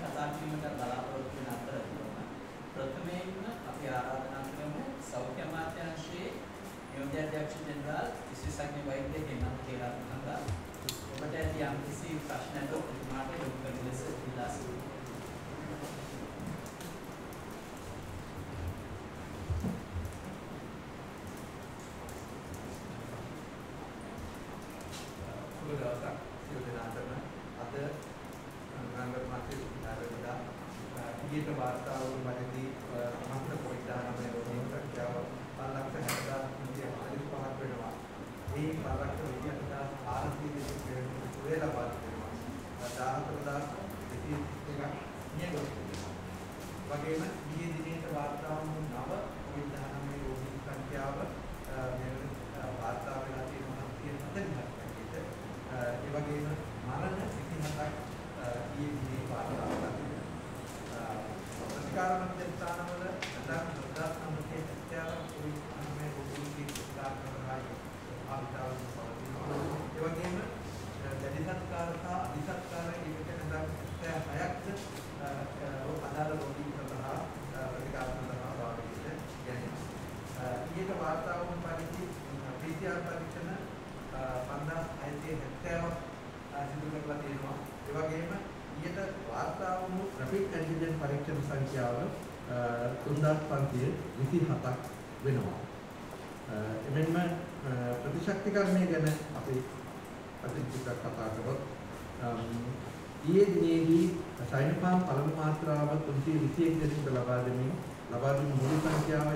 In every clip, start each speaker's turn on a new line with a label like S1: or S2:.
S1: කතා කිරීමට බලාපොරොත්තු වෙන අතරතුරම ප්‍රථමයෙන්ම අපි ආරාධනා කරමු සෞඛ්‍ය අමාත්‍යාංශයේ නියෝජ්‍ය අධ්‍යක්ෂ ජෙනරාල් විශේෂඥ වෛද්‍ය හේමන්ත හේරත් මහතා ඔබට ඇති යම්කිසි ප්‍රශ්නයක් ඔබතුමාට යොමු කරන ලෙස ඉල්ලා සිටිනවා.
S2: ඊට වාර්තාව වලදී අමතක පොයිදානමේ රෝගීන් සංඛ්‍යාව 5,60,000 වෙනවා. මේ 5,60,000 සුවය ලබා දෙනවා. 14,201 නියගොස්. වගේම ඊයේ දිනේට වාර්තාව වුණු නව පොයිදානමේ රෝගීන් සංඛ්‍යාව වාර්තා වෙලා තියෙනවා 740ක් විදිහට. ඒ වගේම මරණ 27ක් ඊයේ දිනේ වාර්තා වෙලා තියෙනවා. प्रतिकार स्थानवल नमते कोविड-19 रोगी उपचार इवगेम जडिसत्कार अधिसत्कार हयक्त आधार रोगी प्रतिकार ඊට වාර්තා වුණු පරිදි PCR පරීක්ෂණ 5,670ක් සිදු කරලා තියෙනවා. ඒ වගේම ඊට වාර්තා වුණු රැපිඩ් ඇන්ටිජන් පරීක්ෂණ සංඛ්‍යාව 3,527ක් වෙනවා. එමෙන්ම ප්‍රතිශක්තිකරණය ගැන අපි අතිවිශේෂ කතා කරොත් ඊයේ දිනේදී සයිනෝෆාම් පළමු මාත්‍රාව 321 දෙනෙකුට ලබා දෙමින් ලබා දුන් මුළු සංඛ්‍යාව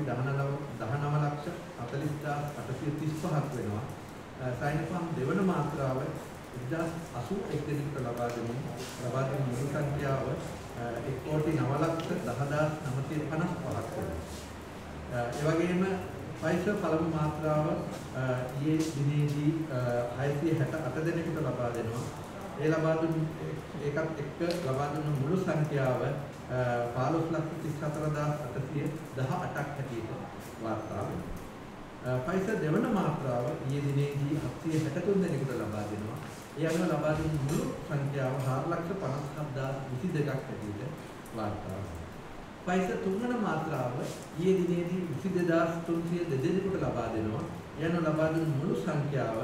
S2: 1,19,40,835ක් වෙනවා. සයිනෝෆාම් දෙවන මාත්‍රාව 1,081 දෙනෙකුට ලබා දෙමින් ලබා දුන් මුළු සංඛ්‍යාව 1,09,10,955ක් වෙනවා. ඒ වගේම ෆයිසර් පළමු මාත්‍රාව ඊයේ දිනේදී 668 දෙනෙකුට ලබා දෙනවා. ඒ ලබා දුන් ඒකත් එක්ක ලබා දුන් මුළු සංඛ්‍යාව 15,34,818ක් හැටියට වාර්තා වෙනවා. ෆයිසර් දෙවන මාත්‍රාව ඊයේ දිනේදී 763 දෙනෙකුට ලබා දෙනවා. ඒ අනුව ලබා දුන් මුළු සංඛ්‍යාව 4,57,022ක් හැටියට වාර්තා වෙනවා. ෆයිසර් තුන්වන මාත්‍රාව ඊයේ දිනේදී 22,302 දෙනෙකුට ලබා දෙනවා. ඒ අනුව ලබා දුන් මුළු සංඛ්‍යාව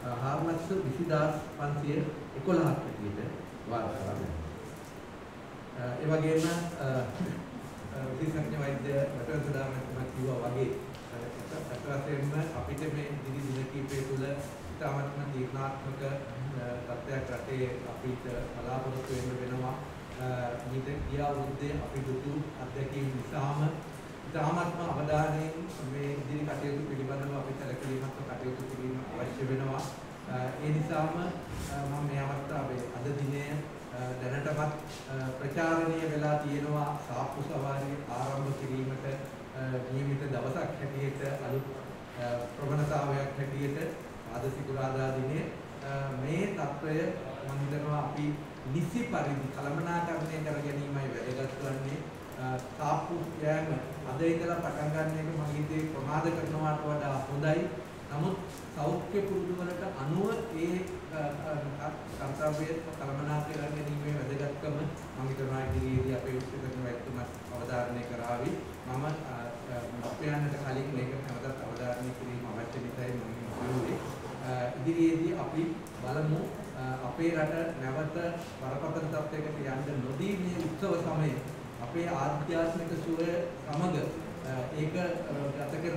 S2: 4,20,511ක් හැටියට වාර්තා වෙනවා. ඒ වගේම විශේෂඥ වෛද්‍ය රටවැසිදාමතුමා කිව්වා වගේ අත්‍යවශ්‍යයෙන්ම අපිට මේ දින කිහිපය තුළ ඉතාමත්ම තීරණාත්මක තත්ත්වයක් රටේ අපිට බලාපොරොත්තු වෙන්න වෙනවා. ඊට ගිය අවුරුද්දේ අපි දුටු අත්දැකීම් නිසාම ඉතාමත්ම අවධානයෙන් මේ ඉදිරි කටයුතු පිළිබඳව අපි සැලකිලිමත්ව කටයුතු කිරීම අවශ්‍ය වෙනවා. ඒ නිසාම මම මේ අවස්ථාවේ අද දිනේ දැනටමත් ප්‍රචාරණය වෙලා තියෙනවා සාප්පු සවාරිය ආරම්භ කිරීමට නියමිත දවසක් හැටියට අලුත් ප්‍රවණතාවයක් හැටියට අද සිකුරාදා දිනේ මේ තත්වය මම හිතනවා අපි නිසි පරිදි කළමනාකරණය කර ගැනීමයි වැදගත් වන්නේ. සාප්පු යෑම අද ඉඳලා පටන් ගන්න එක මම හිතේ ප්‍රමාද කරනවාට වඩා හොඳයි. නමුත් සෞඛ්‍ය පුරුදු වලට අනුව ඒ කර්තව්‍ය කළමනාකරණය ගැනීමේ වැදගත්කම මම හිතනවා ඉදිරියේදී අපේ විශේෂඥ වෛද්‍යතුමා අවධාරණය කරાવી. මම අපයන්ට කලින් මේක නැවතත් අවධාරණය කිරීම අවශ්‍ය නිසායි මම කියන්නේ. ඉදිරියේදී අපි බලමු අපේ රට නැවත බරපතල තත්ත්වයකට යන්න නොදී මේ උත්සව සමයේ අපේ ආධ්‍යාත්මික සුවය සමග ඒක ගත කරන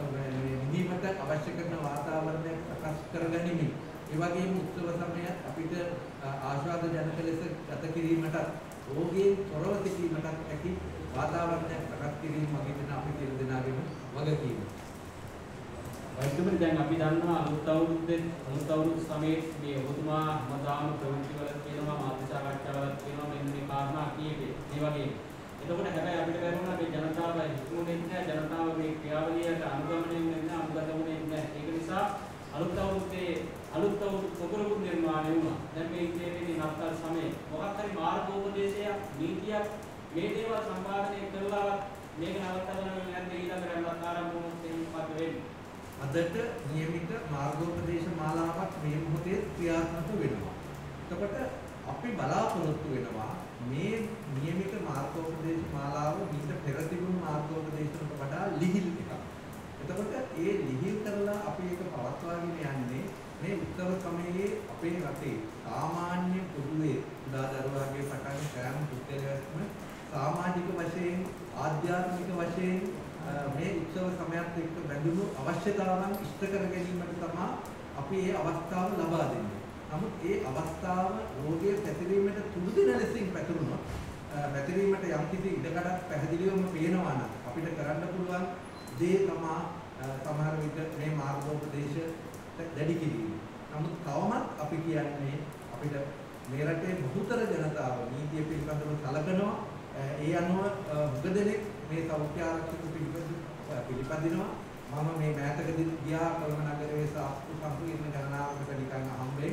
S2: නිදීමට අවශ්‍ය කරන වාතාවරණය සකස් කරගනිමින් ඒ වගේම උත්සව සමය අපිට ආශාද ජනක ලෙස ගත කිරීමට රෝගීන් තොරව සිටීමට ඇති වාතාවරණය සකස් කිරීම වගේ දෙන අපි සියලු දෙනාගේම වගකීම.
S3: වෛද්‍යවරු දැන් අපි දන්නවා අලුත් අවුරුදු සමයේ මේ ඔබතුමා හැමදාම ප්‍රවෘත්ති වල කියනවා මාධ්‍ය සාකච්ඡාවල කියනවා මෙන්න මේ කාරණා කීපේ මේ වගේ. එතකොට හැබැයි අපිට බැරුණා මේ ජනතාව හිතුනේ නැහැ ජනතාව මේ ක්‍රියාවලියට අනුගමනය වෙන්නේ නැහැ අනුගතවුනේ නැහැ. ඒක නිසා අලුත් අවුරුදු ප්‍රෝග්‍රෑම් නිර්මාණය වුණා. දැන් මේ ඉතිරි නත්තල් සමයේ මොකක් හරි මාර්ගෝපදේශයක් නීතියක් මේ දේවල් සම්පාදනය කරලා මේක නවත්තගෙන යන්න ඊළඟ රැඳක් ආරම්භ වුණොත් එහෙමපත් වෙන්නේ.
S2: අදට නියමිත මාර්ගෝපදේශ මාලාවක් මේ මොහොතේ ක්‍රියාත්මක වෙනවා. එතකොට අපි බලාපොරොත්තු වෙනවා මේ පුද්ගලයාත්ම සමාජික වශයෙන් ආධ්‍යාත්මික වශයෙන් මේ උත්සව සමයත් එක්ක බැඳුණු අවශ්‍යතාවන් ඉෂ්ට කර ගැනීමට තමයි අපි මේ අවස්ථාව ලබා දෙන්නේ. නමුත් ඒ අවස්ථාව රෝගයේ පැතිරීමට තුඩු දෙන ලෙසින් පැතිරුණොත් පැතිරීමට යම්කිසි ඉඩකඩක් පැහැදිලිවම පේනවා නම් අපිට කරන්න පුළුවන් දේ තමයි සමහර විට මේ මාර්ගෝපදේශ දැඩි කිරීම. නමුත් තවමත් අපි කියන්නේ අපිට මේ රටේ බහුතර ජනතාව නීතිය පිළිබඳව සලකනවා. ඒ අනුව මුග දෙනෙක් මේ සෞඛ්‍ය ආරක්ෂක පිළිපදිනවා. මම මේ මෑතකදී ගියා කොළඹ නගරයේ සාස්තු සම්පූර්ණ ගණනාවකට නිකන් හම්බෙයි.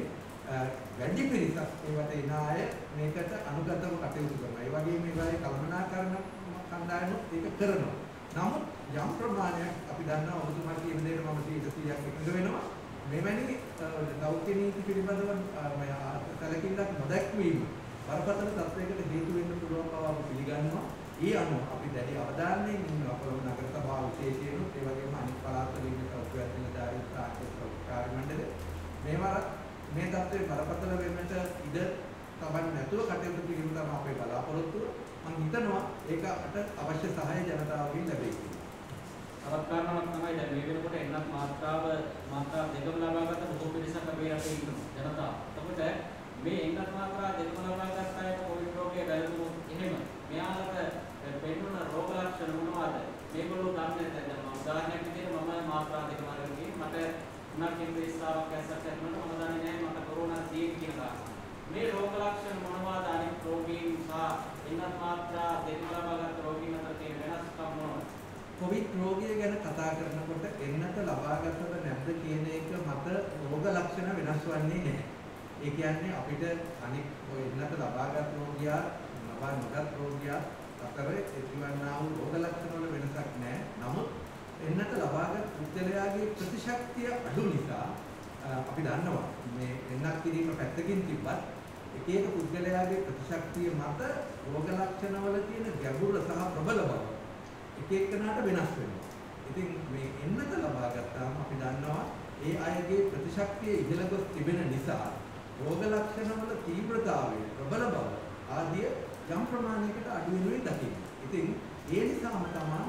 S2: වැඩි පිරිසක් ඒවට එන අය මේකට අනුගතව කටයුතු කරනවා. ඒ වගේම මේවායේ කළමනාකරණ කණ්ඩායමත් ඒක කරනවා. නමුත් යම් ප්‍රමාණයක් අපි දන්නවා ඔබතුමා කියන දේ මම 100%ක් එකඟ වෙනවා. මෙවැනි සෞඛ්‍ය නීති පිළිබඳව සැලකිල්ලක් නොදැක්වීම බරපතල තත්ත්වයකට හේතු වෙන්න පුළුවන් බව අපි පිළිගන්නවා. ඒ අනුව අපි දැඩි අවධානයෙන් ඉන්නවා කොළඹ නගර සභාව විශේෂයෙන් ඒ වගේම අනිත් පළාත්වල ඉන්න සෞඛ්‍ය අධිකාරී කාර්ය මණ්ඩලය මේවා මේ තත්ත්වයේ බරපතල වෙන්නට ඉඩ තබන්නේ නැතුව කටයුතු කිරීම තමයි අපේ බලාපොරොත්තුව. මම හිතනවා ඒකට අවශ්‍ය සහාය ජනතාවගෙන් ලැබෙයි කියලා.
S3: තවත් කාරණාවක් තමයි දැන් මේ වෙනකොට එන්නත් මාත්‍රා දෙකම ලබාගත බොහෝ පිරිසක් අපේ රටේ ඉන්නවා ජනතාව. එතකොට මේ එන්නත් මාත්‍රා දෙකම ලබාගත් අයට කොවිඩ් රෝගය වැළඳුනොත් එහෙම මෙයාලට පෙන්වන රෝග ලක්ෂණ මොනවද? මේගොල්ලෝ දන්නේ නැහැ. දැන් උදාහරණයක් විදිහට මම මාත්‍රා දෙකම අරගෙන ගිහින් මට උනා කිම්බේස්තාවක් ඇස්සක් කරනකොට මම දන්නේ නැහැ මට කොරෝනා තියෙන්නේ කියලා. මේ රෝග ලක්ෂණ මොනවද? අනිත් රෝගීන් සහ එන්නත් මාත්‍රා දෙකම ලබාගත් රෝගීන් අතර තියෙන වෙනස්කම් මොනවද?
S2: කොවිඩ් රෝගය ගැන කතා කරනකොට එන්නත ලබාගත්තද නැද්ද කියන එක මත රෝග ලක්ෂණ වෙනස් වන්නේ නැහැ. ඒ කියන්නේ අපිට අනිත් ඔය එන්නත ලබාගත් රෝගියා ලබා නොගත් රෝගියා අතර ඇතිවන්නා වූ රෝග ලක්ෂණ වල වෙනසක් නැහැ. නමුත් එන්නත ලබාගත් පුද්ගලයාගේ ප්‍රතිශක්තිය අඩු නිසා අපි දන්නවා මේ එන්නත් කිරීම පැත්තකින් තිබ්බත් එක එක පුද්ගලයාගේ ප්‍රතිශක්තිය මත රෝග ලක්ෂණ වල තියෙන ගැඹුර සහ ප්‍රබල බව එක එක්කෙනාට වෙනස් වෙනවා. ඉතින් මේ එන්නත ලබා ගත්තාම අපි දන්නවා ඒ අයගේ ප්‍රතිශක්තිය ඉහළ ගොස් තිබෙන නිසා රෝග ලක්ෂණ වල තීව්‍රතාවය ප්‍රබල බව ආදී යම් ප්‍රමාණයකට අඩු වෙනුයි දකින්න. ඉතින් ඒ නිසාම තමයි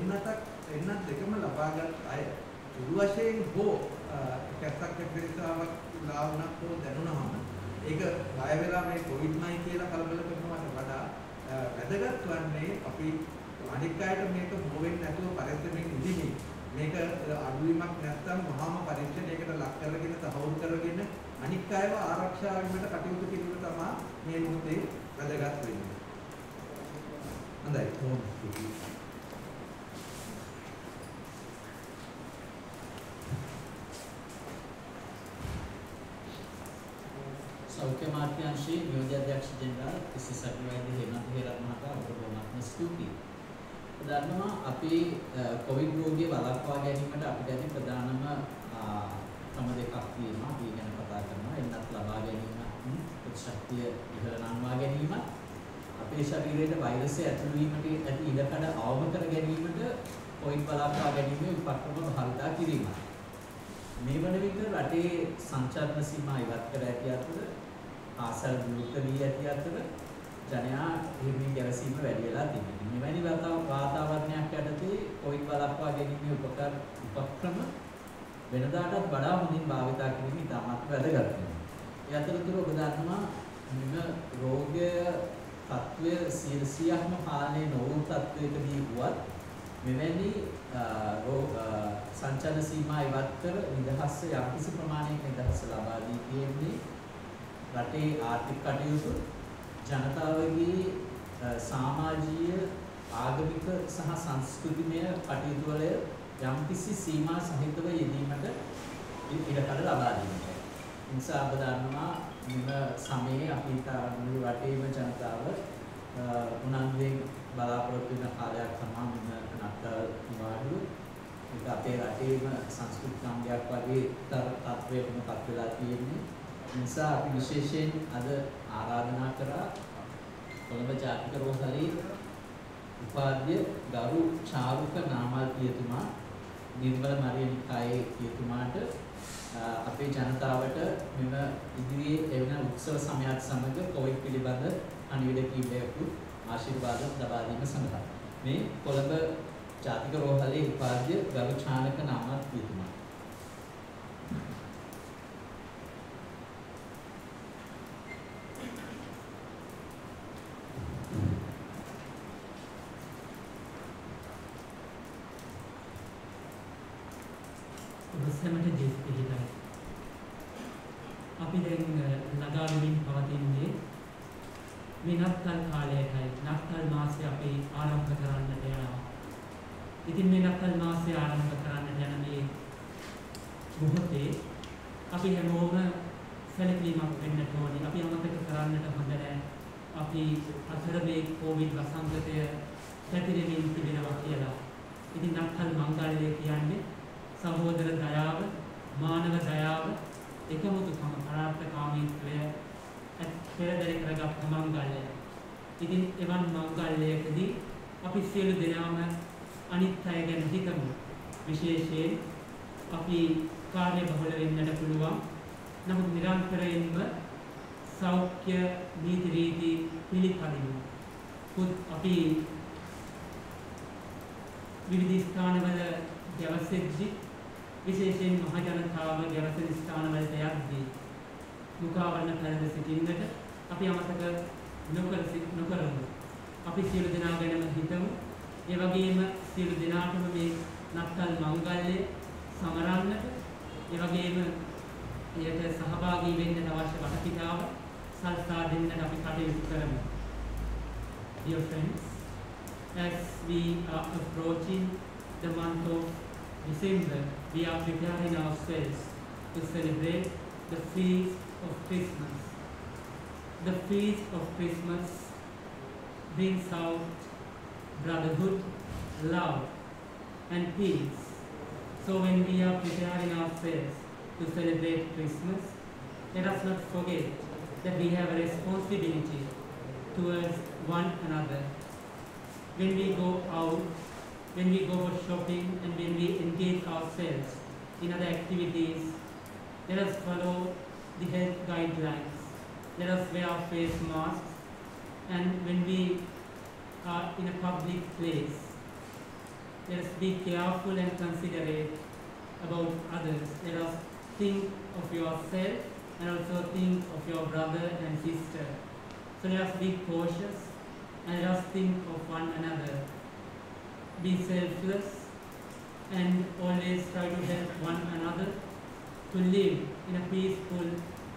S2: එන්නත් දෙකම ලබාගත් අය සුළු වශයෙන් හෝ කැස්සක් පිරිසාවක් ලාවුණක් හෝ දැනුණාම ඒක බය වෙලා මේ කොවිඩ්මයි කියලා කලබල කරනවට වඩා වැදගත් වන්නේ අපි අනික් අයට මේක හොවෙන්නේ නැතුව පරිස්සමෙන් ඉඳිමින් මේක අඩුවීමක් නැත්නම් වහාම පරීක්ෂණයකට ලක් කරගෙන තහවුරු කරගෙන අනික් අයව ආරක්ෂා වීමට කටයුතු කිරීම තමයි මේ මොහොතේ වැදගත් වෙන්නේ. හොඳයි.
S1: සෞඛ්‍ය අමාත්‍යාංශයේ නියෝජ්‍ය අධ්‍යක්ෂ ජෙනරාල් විශේෂඥ වෛද්‍ය හේමන්ත හේරත් මහතා ඔබට බොහොමත්ම ස්තුතියි. දන්නවා අපි කොවිඩ් රෝගය වළක්වා ගැනීමට අපිට ඇති ප්‍රධානම ක්‍රම දෙකක් තියෙනවා. අපි ගැන කතා කරනවා. එන්නත් ලබා ගැනීම, ප්‍රතිශක්තිය ඉහළ නංවා ගැනීම, අපේ ශරීරයට වෛරසය ඇතුළු වීමට ඇති ඉඩකඩ අවම කර ගැනීමට කොවිඩ් වළක්වා ගැනීමේ උපක්‍රම භාවිතා කිරීම. මේ වන විට රටේ සංචාරන සීමා ඉවත් කර ඇති අතර ආසල් විමුක්ත වී ඇති අතර ජනයා හිමි ගැවසීම වැඩි වෙලා තිබෙනවා. මෙවැනි වාතාවරණයක් යටතේ කොවිඩ් වළක්වා ගැනීමේ උපක්‍රම වෙනදාටත් වඩා හොඳින් භාවිතා කිරීම ඉතාමත් වැදගත් වෙනවා. ඒ අතරතුර ඔබ දන්නවා මෙම රෝගය තත්ත්වය 100%ක්ම පාලනය නොවුණු තත්ත්වයකදී වුවත් මෙවැනි සංචලන සීමා ඉවත් කර නිදහස යම්කිසි ප්‍රමාණයක නිදහස ලබා දී තියෙන්නේ රටේ ආර්ථික කටයුතු ජනතාවගේ සමාජීය ආගමික සහ සංස්කෘතිමය කටයුතු වල යම්කිසි සීමා සහිතව යෙදීමට ඉඩකඩ ලබා දීමට. නිසා අප දන්නවා මෙම සමයේ අපි මුළු රටේම ජනතාව උනන්දුවෙන් බලාපොරොත්තු වෙන කාලයක් තමයි නත්තල් නිවාඩුව. ඒක අපේ රටේම සංස්කෘතික අංගයක් වගේ තත්ත්වයකම පත් වෙලා තියෙන්නේ. නිසා අපි විශේෂයෙන් අද ආරාධනා කරා කොළඹ ජාතික රෝහලේ උපාධ්‍ය ගරු චාරුක නාමල් පියතුමා නිර්මල මරියනිකායේ පියතුමාට අපේ ජනතාවට මෙම ඉදිරියේ එවන උත්සව සමයත් සමග කොවිඩ් පිළිබඳ පණිවිඩ කීපයකුත් ආශිර්වාද ලබා දීම සඳහා මේ කොළඹ ජාතික රෝහලේ උපාධ්‍ය ගරු චානක නාමත්තුමා
S4: ඔබසමට ජීස් පිළිලයි. අපි දැන් ළඟා වෙමින් පවතින්නේ මේ නත්තල් කාලයටයි. නත්තල් මාසය අපි ආරම්භ කරන්නට යනවා. ඉතින් මේ නත්තල් මාසය ආරම්භ කරන්නට යන මේ මොහොතේ අපි හැමෝම සැලකිලිමත් වෙන්නට ඕනේ. අපි අමතක කරන්නට හොඳ නැහැ. අපි අතර මේ කොවිඩ් වසංගතය පැතිරෙමින් තිබෙනවා කියලා. ඉතින් නත්තල් මංගල්‍යය කියන්නේ සහෝදර දයාව, මානව දයාව, එකමුතුකම, පරාර්ථකාමීත්වය පෙරදරි කරගත් මංගල්‍යය. ඉතින් එවන් මංගල්‍යයකදී අපි සියලු දෙනාම අනිත් අය ගැන හිතමු. විශේෂයෙන් අපි කාර්ය බහුල වෙන්නට පුළුවන්. නමුත් නිරන්තරයෙන්ම සෞඛ්‍ය නීති රීති පිළිපදිමු. අපි විවිධ ස්ථානවල ගැවසෙද්දී විශේෂයෙන් මහ ජනතාව ගැවසෙන ස්ථානවලට යද්දී මුඛාවරණ පැළඳ සිටින්නට අපි අමතක නොකරමු. අපි සියලු දෙනා ගැනම හිතමු. ඒ වගේම සියලු දෙනාටම මේ නත්තල් මංගල්‍ය සමරන්නට, ඒ වගේම එයට සහභාගී වෙන්න අවශ්‍ය වටපිටාව සල්සා දෙන්නට අපි කටයුතු කරමු. Dear friends, as we are approaching the month of December, we are preparing ourselves to celebrate the feast of Christmas. The feast of Christmas brings out brotherhood, love, and peace. So when we are preparing ourselves to celebrate Christmas, let us not forget that we have a responsibility towards one another. When we go out, when we go for shopping, and when we engage ourselves in other activities, let us follow the health guidelines. Let us wear face masks, and when we are in a public place, let us be careful and considerate about others. Let us think of yourself and also think of your brother and sister. So let us be cautious and let us think of one another. Be selfless and always try to help one another to live in a peaceful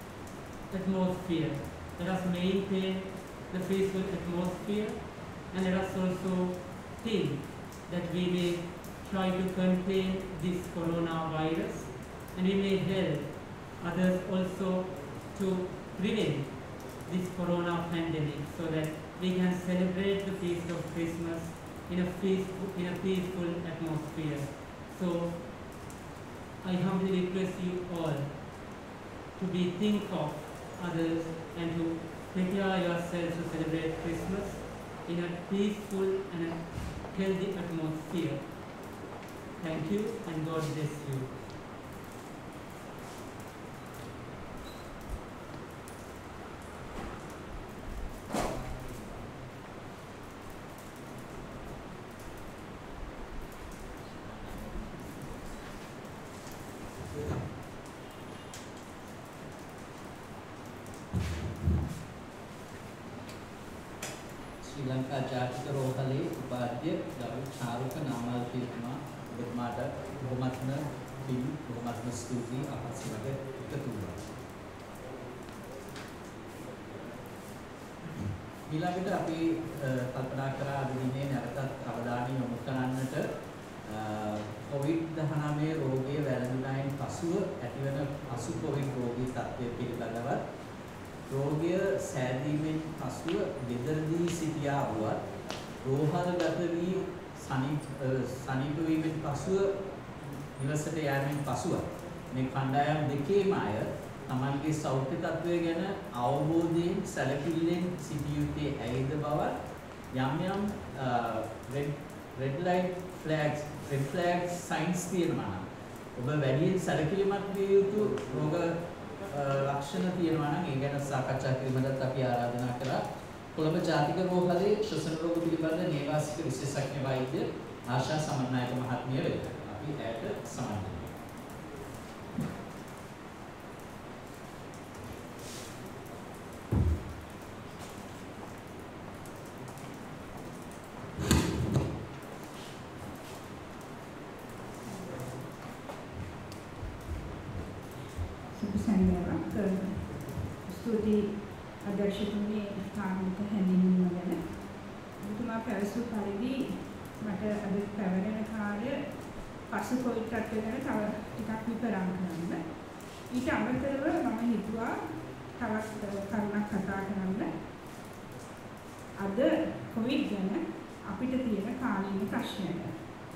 S4: atmosphere. Let us maintain the peaceful atmosphere, and let us also think that we may try to contain this coronavirus, and we may help others also to prevent this corona pandemic so that we can celebrate the feast of Christmas in a peaceful atmosphere. So I humbly request you all to think of others and to prepare yourselves to celebrate Christmas in a peaceful and a healthy atmosphere. Thank you, and God bless you.
S1: ශ්‍රී ලංකා ජාතික රෝහලේ උපාධ්‍ය ගරු චාරුක නාමල්පියතුමා ඔබතුමාට බොහොමත්ම ස්තුතියි අපත් සමග එකතු වුණා. ඊළඟට අපි කල්පනා කරා අද දිනේ නැවතත් අවධානය යොමු කරන්නට COVID-19 රෝගය වැළඳුනායින් පසුව ඇතිවන පසු COVID රෝගී තත්ත්වය පිළිබඳව රෝගය සෑදීමෙන් පසුව ගෙදරදී සිටියා වුවත් රෝහලගත වී සනීප වීමෙන් පසුව නිවසට යෑමෙන් පසුව මේ කණ්ඩායම් දෙකේම අය තමන්ගේ සෞඛ්‍ය තත්ත්වය ගැන අවබෝධයෙන් සැලකිල්ලෙන් සිටිය යුත්තේ ඇයිද බව යම් red flag signs තියෙනවා නම් ඔබ වැඩියෙන් සැලකිලිමත් විය යුතු රෝග ලක්ෂණ තියෙනවා නම් ඒ ගැන සාකච්ඡා කිරීමකට අපි ආරාධනා කරා කොළඹ ජාතික රෝහලේ ශ්වසන රෝග පිළිබඳ නේවාසික විශේෂඥ වෛද්‍ය ආශා සමන්නායක මහත්මිය වෙත අපි ඇයට සම්මාන දෙනවා.
S5: ස්තුති අධ්‍යක්ෂතුමනි කාර්මික හැඳින්වීම ගැන ඔබතුමා පැවසු පරිදි මට අද පැවරෙන කාර්ය පසු කොවිඩ් තත්ත්වය ගැන තව ටිකක් විපරම් කරන්න. ඊට අමතරව මම හිතුවා තවත් කරුණක් කතා කරන්න. අද කොවිඩ් ගැන අපිට තියෙන කාලීන ප්‍රශ්නය ගැන.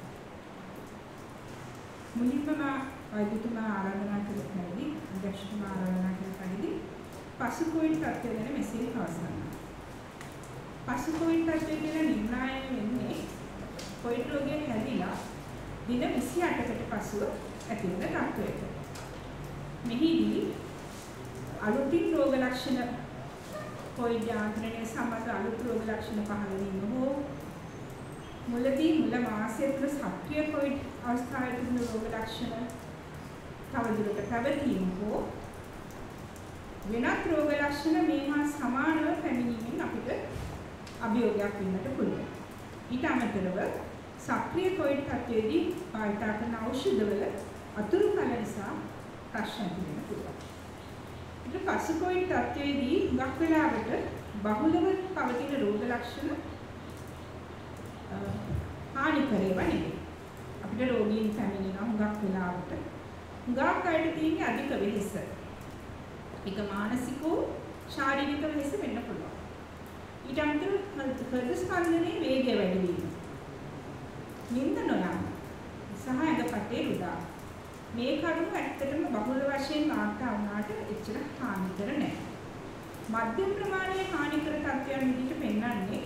S5: මුලින්ම වෛද්‍යතුමා ආරාධනා කළ පරිදි අධ්‍යක්ෂතුමා ආරාධනා කළ පරිදි පසු කොවිඩ් තත්ත්වය ගැන මෙසේ පවසන්න. පසු කොවිඩ් තත්ත්වය කියන නිර්ණායක වෙන්නේ කොවිඩ් රෝගය හැදිලා දින 28කට පසුව ඇති වෙන තත්ත්වයක. මෙහිදී අලුතින් රෝග ලක්ෂණ කොවිඩ් යාන්ත්‍රණය සම්බන්ධ අලුත් රෝග ලක්ෂණ පහළ වීම හෝ මුලදී මුල මාසයේ තුල සක්‍රිය කොවිඩ් අවස්ථාවේ තිබුණු රෝග ලක්ෂණ තවදුරටත් පැවතීම හෝ වෙනත් රෝග ලක්ෂණ මේ හා සමානව පැමිණීමෙන් අපිට අභියෝගයක් වෙන්නට පුළුවන්. ඊට අමතරව සක්‍රිය කොවිඩ් තත්ත්වයේදී භාවිත කරන ඖෂධවල අතුරු කල නිසා ප්‍රශ්න ඇති වෙන්න පුළුවන්. ඊට පසු කොවිඩ් තත්ත්වයේදී හුඟක් වෙලාවට බහුලව පවතින රෝග ලක්ෂණ හානිකරේව නෙවෙයි. අපිට රෝගීන් පැමිණෙන හුඟක් වෙලාවට හුඟක් අයට තියෙන අධික වෙහෙස. ඒක මානසික ශාරීරික වෙහෙස වෙන්න පුළුවන්. ඊට අමතරව හෘද ස්පන්දනයේ වේගය වැඩි වීම. නිින්ද නොයාම සහ ඇඟපතේ රුධා. මේ කරුණු ඇත්තටම බහුල වශයෙන් වාර්තා වුණාට එච්චර හානිකර නැහැ. මධ්‍යම ප්‍රමාණයේ හානිකර තත්ත්වයන් විදිහට පෙන්වන්නේ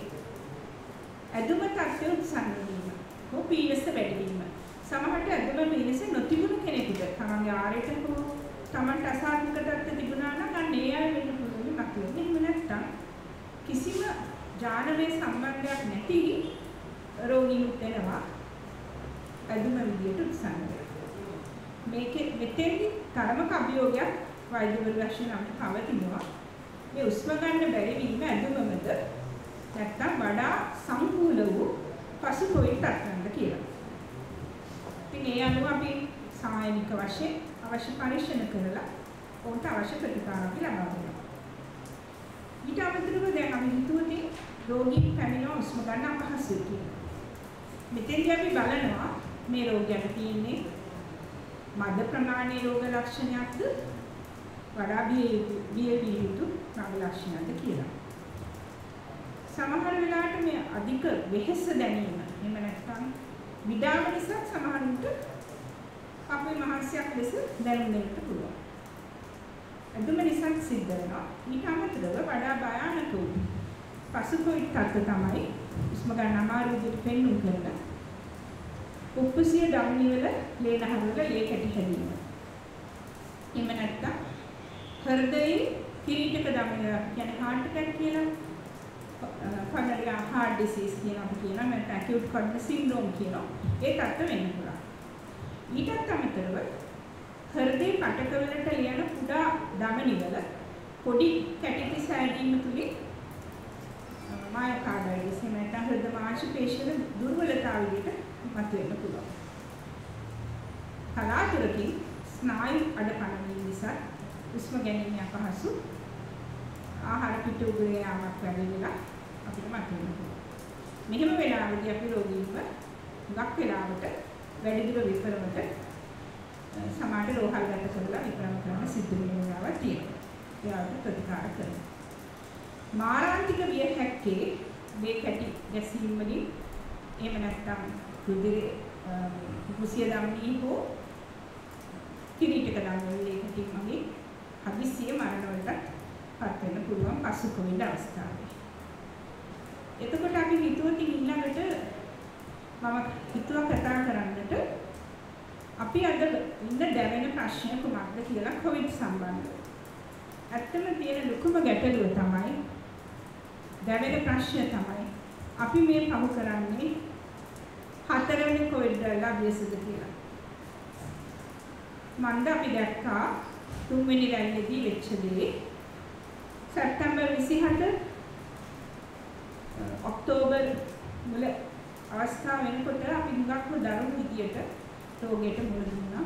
S5: ඇදුම තත්ත්වය උත්සන්න වීම. හෝ පීනස වැඩි වීම. සමහරට ඇදුම පීනස නොතිබුණු කෙනෙකුට තමන්ගේ ආරයට හෝ තමන්ට අසාධ්‍යක තත්ත්ව තිබුණා නම් අන්න ඒ අය වෙන්න පුළුවන් මතුවෙන. එහෙම නැත්නම් කිසිම ජානමය සම්බන්ධයක් නැති රෝගීන් වෙනවා ඇදුම විදියට උත්සන්න වෙනවා. මේකෙ මෙතෙන්දි තරමක අභියෝගයක් වෛද්‍යවරු වශයෙන් අපිට පවතිනවා. මේ උස්ම ගන්න බැරි වීම ඇදුමමද නැත්නම් වඩා සංකූල වූ පසු කොවිඩ් තත්ත්වයන්ද කියලා. ඉතින් ඒ අනුව අපි සායනික වශයෙන් අවශ්‍ය පරීක්ෂණ කරලා ඔවුන්ට අවශ්‍ය ප්‍රතිකාර අපි ලබා දෙනවා. ඊට අමතරව දැන් අපි හිතුවනේ රෝගී පැමිණෙන උස්ම ගන්න අපහසුයි කියලා. මෙතෙන්දී අපි බලනවා මේ රෝගයට තියෙන්නේ මද ප්‍රමාණයේ රෝග ලක්ෂණයක්ද වඩා බිය යුතු රෝග ලක්ෂණයක්ද කියලා. සමහර වෙලාවට මේ අධික වෙහෙස දැනීම එහෙම නැත්නම් විඩාව නිසා සමහරුන්ට අපේ මහන්සියක් ලෙස දැනුම් දෙන්නට පුළුවන්. ඇදුම නිසා සිද්ධ වෙනවා. ඊට අමතරව වඩා භයානක වූ පසු කොවිඩ් තත්ත්ව තමයි උස්ම ගන්න අමාරු විදිහට පෙන්නුම් කරන උප්පුසිය ධමනිවල ලේ නහරවල ලේ කැටි හැදීම. එහෙම නැත්නම් හෘදයේ කිරීටක ධමනිවල කියන්නේ heart attack කියලා coronary heart disease කියනවා අපි කියනවා නැත්නම් acute coronary syndrome කියනවා. ඒ තත්ත්ව වෙන්න පුළුවන්. ඊටත් අමතරව හෘදේ පටකවලට ලියන කුඩා ධමනිවල පොඩි කැටි කිස් හැදීම තුලින් මයෝකාඩයිටිස් එහෙම නැත්නම් හෘද මාංශ පේශිවල දුර්වලතාව විදිහට මතුවෙන්න පුළුවන්. කලාතුරකින් ස්නායු අඩපණ වීම නිසා උස්ම ගැනීම අපහසු ආහාර පිට උගුරේ යාමක් වැඩි වෙලා අපිට මතුවෙන්න පුළුවන්. මෙහෙම වෙලාවදී අපි රෝගීන්ව ගක් වෙලාවට වැඩිදුර විපරමට සමාජ රෝහල්ගත කරලා විපරම කරන සිද්ධ වෙන වෙලාවක් තියෙනවා. ඒවට ප්‍රතිකාර කරනවා. මාරාන්තික විය හැක්කේ මේ කැටි ගැසීම් වලින් එහෙම නැත්නම් රුධිරේ කුසිය ධමනී හෝ කිරීටක ධමනී වල කැටි වගේ හදිස්සිය මරණ වලට පත් වෙන්න පුළුවන් පසු කොවිඩ් අවස්ථාවේ. එතකොට අපි හිතුවත් ඊළඟට මම හිතුවා කතා කරන්නට අපි අද ඉන්න දැවෙන ප්‍රශ්නය කුමක්ද කියලා කොවිඩ් සම්බන්ධව. ඇත්තම තියෙන ලොකුම ගැටලුව තමයි දැවෙන ප්‍රශ්නය තමයි අපි මේ පහු කරන්නේ 4 වෙනි කොවිඩ් අභ්‍යාසද කියලා. මන්ද අපි දැක්කා 3 වෙනි රැල්ලේදී වෙච්ච දේ සැප්තැම්බර් 27 ඔක්තෝබර් මුල අවස්ථාව වෙනකොට අපි හුඟක්ම දරුණු විදියට රෝගයට මුහුණ දුන්නා.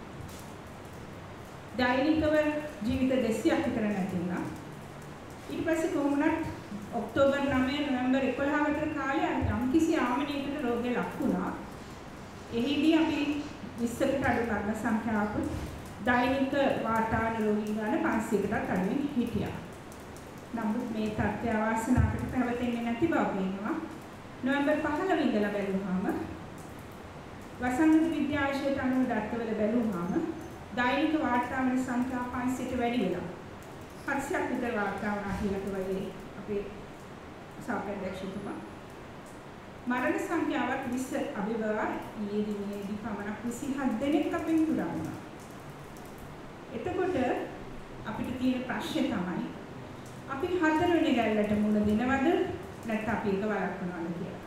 S5: දෛනිකව ජීවිත 200ක් විතර නැති වුණා. ඊට පස්සේ කොහොමවත් ඔක්තෝබර් 9 නොවැම්බර් 11 විතර කාලේ යම්කිසි ආමනයකට රෝගය ලක් වුණා. එහිදී අපි 20කට අඩු මරණ සංඛ්‍යාවක දෛනික වාතාවරණ රෝගීන් ගන්න 500කටත් අඩුවෙන් හිටියා. නමුත් මේ තත්ත්වය අවාසනාවකට පැවතෙන්නේ නැති බව පේනවා. නොවැම්බර් 15 ඉඳලා බැලුවාම වසංගත විද්‍යාංශයට අනුව දත්තවල බැලුවාම දෛනික වාතාවරණ සංඛ්‍යාව 500ට වැඩි වෙනවා. 700ක් විතර වාතාවරණ කියලා වගේ අපේ සාපේක්ෂතුමා මරණ සංඛ්‍යාවත් 20 අභිභවා ඊයේ දිනේදී පමණක් 27 දෙනෙක් අපෙන් පුරා වුණා. එතකොට අපිට තියෙන ප්‍රශ්නේ තමයි අපි 4 වෙනි රැල්ලට මුහුණ දෙනවද නැත්නම් අපි ඒක වළක්වනවද කියලා.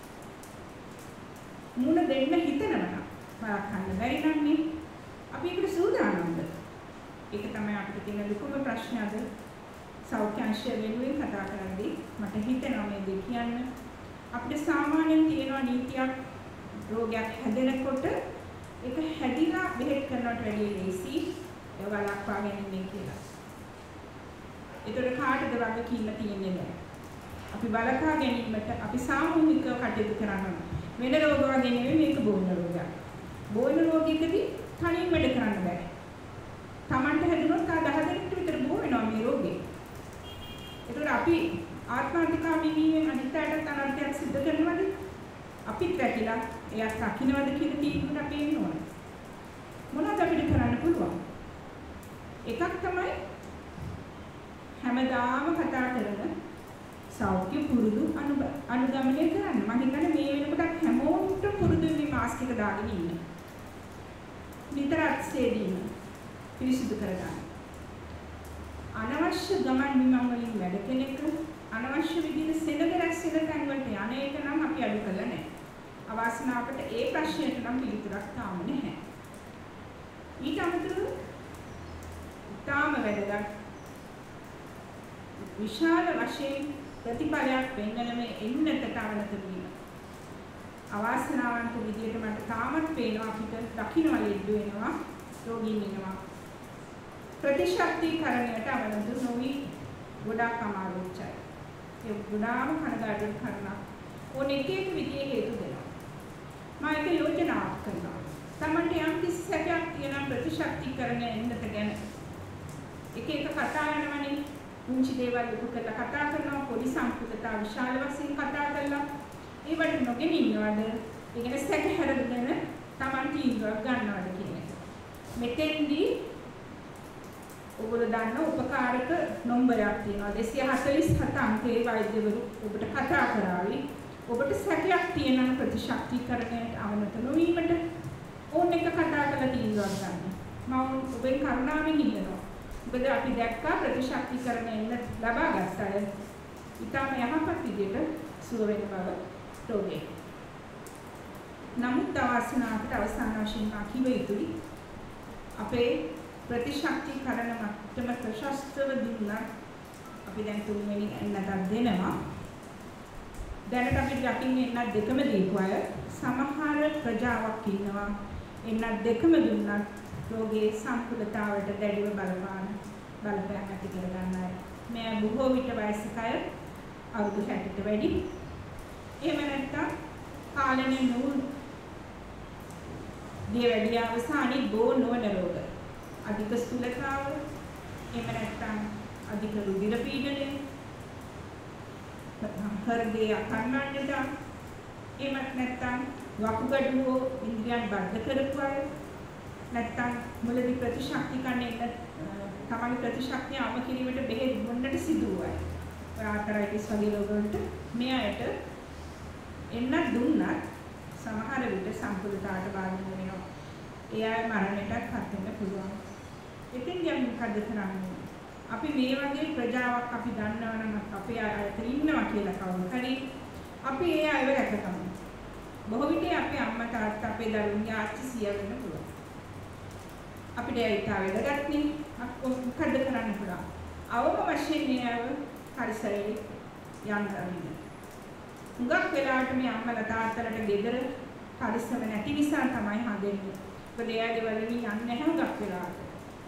S5: මුහුණ දෙන්න හිතනවා නම් වළක්වන්න බැරි නම් අපි ඒකට සූදානම්ද? ඒක තමයි අපිට තියෙන ලොකුම ප්‍රශ්නේ අද සෞඛ්‍ය අංශය වෙනුවෙන් කතා කරද්දී මට හිතෙනවා මේ දෙක කියන්න. අපිට සාමාන්‍යයෙන් තියෙන නීතියක් රෝගයක් හැදෙනකොට ඒක හැදිලා බෙහෙත් කරනවට වැඩිය ලේසි ඒ වළක්වා ගැනීම කියලා. ඒතර කාටද වගකීම තියෙන්නේ නැහැ. අපි වළක්වා ගැනීමට අපි සාමූහිකව කටයුතු කරනවා. වෙන රෝග වගේ නෙවෙයි මේක බෝන රෝගයක්. බෝන රෝගයකදී තනියෙන් වැඩ කරන්න බෑ. Tamanට හැදුනොත් තා 10 දෙනෙක්ට විතර බෝ වෙනවා මේ රෝගේ. ඒතර අපි ආත්මාන්තිකාමී වීමෙන් අනිත් අයටත් අනර්ථයක් සිදු කරනවද? අපිත් රැකිලා එයාත් රකින්නවද කියන තීන්දුවට අපි එන්න ඕනේ. මොනවද අපිට කරන්න පුළුවන්? එකක් තමයි හැමදාම කතා කරන සෞඛ්‍ය පුරුදු අනුගමනය කරන්න. මම හිතන්නේ මේ වෙනකොට හැමෝටම පුරුදු වෙන්නේ මාස්ක් එක දාගෙන ඉන්න. නිතර අත්සේදීම පිරිසිදු කරගන්න. අනවශ්‍ය ගමන් බිමන් වලින් වැඩ කෙනෙක් අනවශ්‍ය විදිහට සෙනග රැස් වෙන තැන් වලට යන එක නම් අපි අඩු කළා නැහැ. අවාසනාවකට ඒ ප්‍රශ්නයට නම් පිළිතුරක් තාම නැහැ. ඊට අමතරව තාම වැදගත් විශාල වශයෙන් ප්‍රතිඵලයක් වෙන්නන මේ එන්නතට අවනත වීම. අවාසනාවන්ත විදිහට මට තාමත් පේනවා අපිට දකින්න ලෙඩ වෙනවා රෝගීන් ඉන්නවා. ප්‍රතිශක්තිකරණයට අවනත නොවි ගොඩාක් අමාරු වෙච්චයි. ඒ ගොඩාම කනගාටු කරනවා. ඕන එක එක විදිහේ හේතු දෙනවා. මම ඒක යෝජනාවක් කරනවා. තමන්ට යම් කිසි සැකයක් තියෙන ප්‍රතිශක්තිකරණය එන්නත ගැන එක එක කතා යනවනේ. මුංචි දේවල් ලොකු කරලා කතා කරනවා, පොඩි සම්පූර්ණතා විශාල වශයෙන් කතා කරලා ඒවට නොගෙන ඉන්නවද? ඒ කියන්නේ සැක හැරගෙන තමන් තීන්දුවක් ගන්නවද කියන එක. මෙතෙන්දී ඔයගොල්ලෝ දන්න උපකාරක නම්බරයක් තියෙනවා 247 අංකයේ වෛද්‍යවරු ඔබට කතා කරાવી. ඔබට සැකයක් තියෙන ප්‍රතිශක්තිකරණයට අවනත නොවීමට ඕන එක කතා කරලා තීන්දුවක් ගන්න. මම ඔබෙන් කරුණාවෙන් ඉල්ලනවා. මොකද අපි දැක්කා ප්‍රතිශක්තිකරණය එන්න ලබා ගත්ත අය ඊටම යහපත් විදිහට සුව වෙන බව රෝගේ. නමුත් අවසනාවට අවසාන වශයෙන් කිව යුතුයි අපේ ප්‍රතිශක්තිකරණ මට්ටම ප්‍රශස්තව දුන්නා. අපි දැන් තුන්වෙනි එන්නටත් දෙනවා. දැනට අපි දකින්නේ එන්නත් දෙකම දීපු අය සමහර ප්‍රජාවක් ඉන්නවා. එන්නත් දෙකම දුන්නත් රෝගයේ සම්පූර්ණතාවයට දැඩිව බලපෑම් ඇති කර ගන්න අය. මේ බොහෝ විට වයසක අය අවුරුදු 60ට වැඩි. එහෙම නැත්නම් කාලනේ නූල් ගේ වැඩි අවසානයේ බෝ නොවන රෝග. අධික ස්ථූලතාව, එහෙම නැත්නම් අධික රුධිර පීඩනය, හෘදයේ අකර්ණණ්‍යතා, එහෙම නැත්නම් වකුගඩුව ඉන්ද්‍රියන් බද්ධ කරපු අය, නැත්නම් මුලදී ප්‍රතිශක්තිකරණය තමයි ප්‍රතිශක්තිය ආම කිරීමට බෙහෙත් බොන්නට සිදු වුණා. ඔය ආතරයිටිස් වගේ රෝග වලට මේ අයට එන්නත් දුන්නත් සමහර විට සම්පූර්ණතාවට බාධා වෙනවා. ඒ අය මරණයටත් පත් වෙන්න පුළුවන්. ඉතින් යම් මොකද කරන්නේ? අපි මේ වගේ ප්‍රජාවක් අපි දන්නවා නම් අපේ අතර ඉන්නවා කියලා කවුරු හරි අපි ඒ අයව රැකගමු. බොහෝ විට අපේ අම්මා තාත්තා අපේ දරුවන්ගේ ආච්චි සීයා වෙන්න පුළුවන්. අපිට ඒක වැදගත් නේ. මොකද කරන්න පුළුවන්. අවම වශයෙන් මේ අයව පරිසරයේ යන්න අරින්න. හුඟක් වෙලාවට මේ අම්මලා තාත්තලාට ගෙදර පරිස්සම නැති නිසා තමයි හදන්නේ. මොකද එයාගේ වලින් යන්නේ නැහැ හුඟක් වෙලාවට.